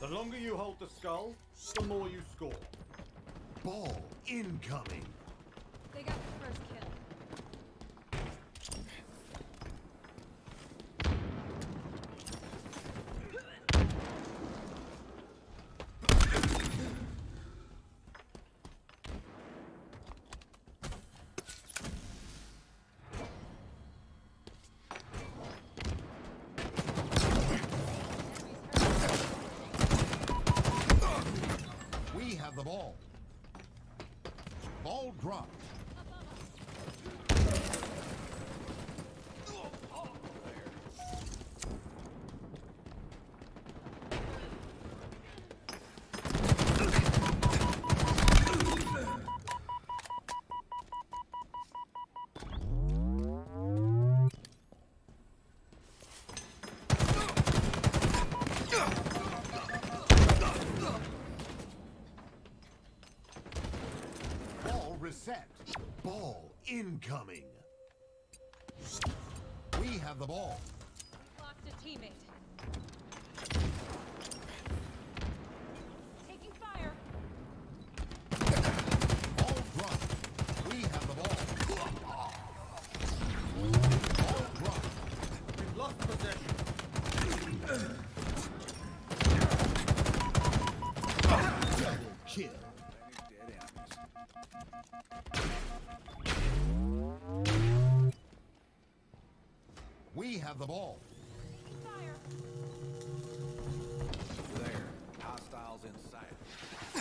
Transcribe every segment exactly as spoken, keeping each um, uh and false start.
The longer you hold the skull, the more you score. Ball incoming. They got the first kill. We have the ball. Ball dropped. Reset. Ball incoming. We have the ball. Lost a teammate. Taking fire. Ball dropped. We have the ball. Ball dropped. We've lost possession. Double kill. We have the ball. Fire. There. Hostiles in sight.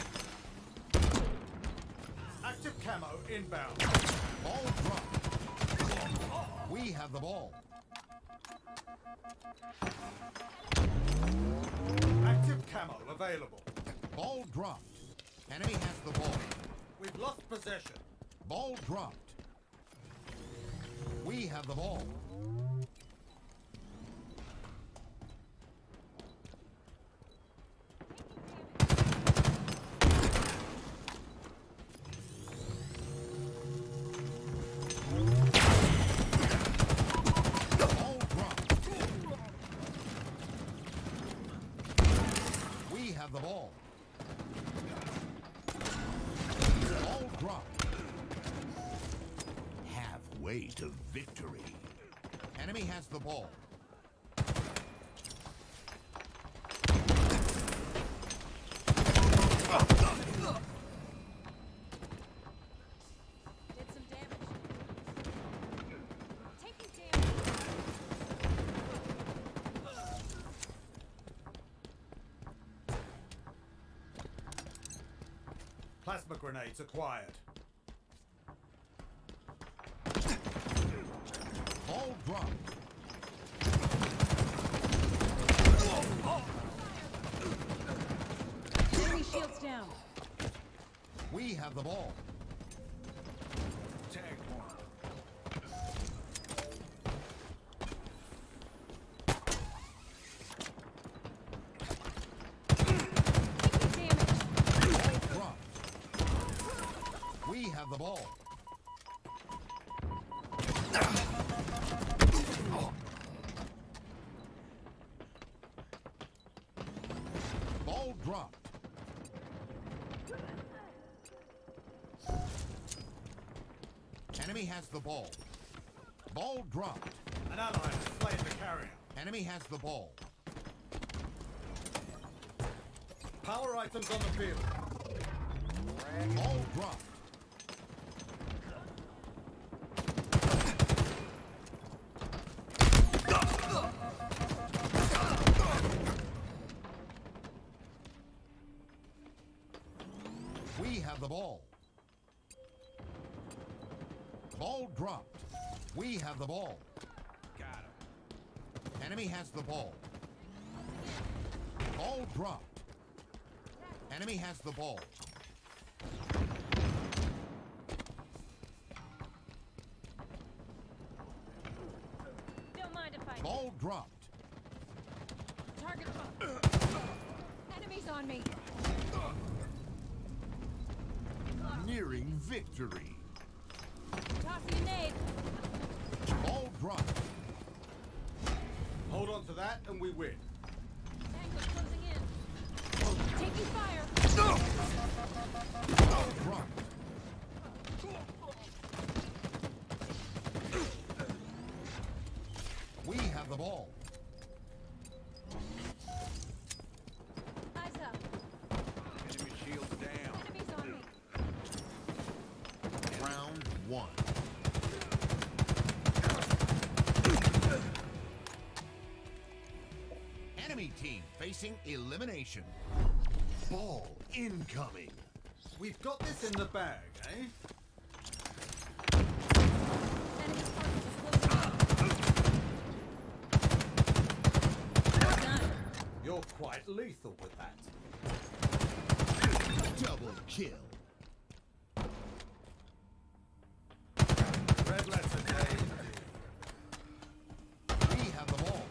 Active camo inbound. Ball dropped. We have the ball. Active camo available. Ball dropped. Enemy has the ball. We've lost possession. Ball dropped. We have the ball. Ball dropped. We have the ball. Ball dropped. Halfway to victory. Enemy has the ball. Did some damage. Taking damage. Plasma grenades acquired. Ball dropped. Enemy shields down. We have the ball. Tag one. Taking damage. Ball dropped. We have the ball. Ball dropped. Enemy has the ball. Ball dropped. An ally has slain the carrier. Enemy has the ball. Power items on the field. Ball dropped. We have the ball. Ball dropped. We have the ball. Got him. Enemy has the ball. Ball dropped. Enemy has the ball. Don't mind if I. Ball dropped. Target. Enemies on me. Nearing victory. Tossing a nade. Ball dropped. Hold on to that and we win. Tango closing in. Enemy team facing elimination. Ball incoming. We've got this in the bag, eh? Enemy Spartans are closing in. Well done. You're quite lethal with that. Double kill. Red letter day. We have the ball.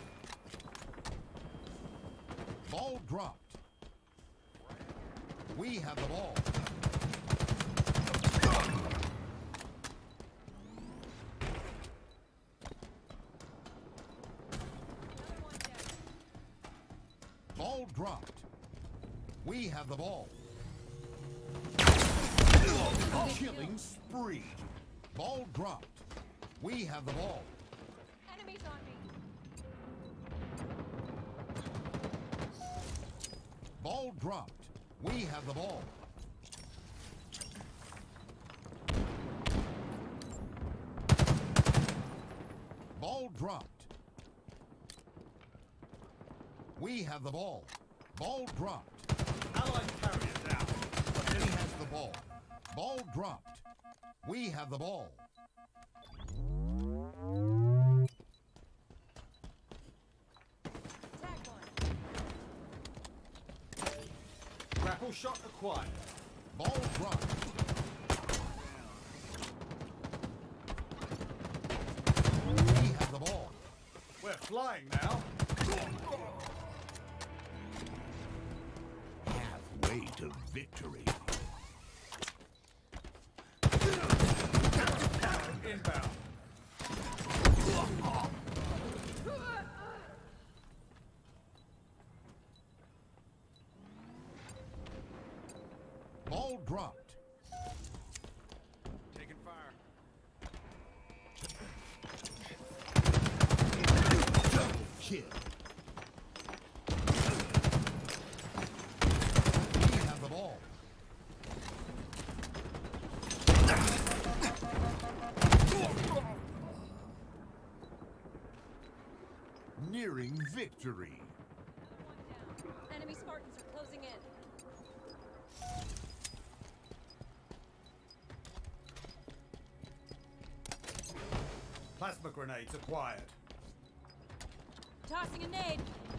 Ball dropped. We have the ball. Another one down. Ball dropped. We have the ball. Killing spree. Ball dropped. We have the ball. Enemies on me. Ball dropped. We have the ball. Ball dropped. We have the ball. Ball dropped. Allied carrier down. He has the ball. Ball dropped. We have the ball. Tag one. Grapple shot acquired. Ball dropped. We have the ball. We're flying now. Halfway to victory. Inbound. Ball dropped. Taking fire. Double kill. We have the ball. Nearing victory. Another one down. Enemy Spartans are closing in. Plasma grenades acquired. Tossing a nade.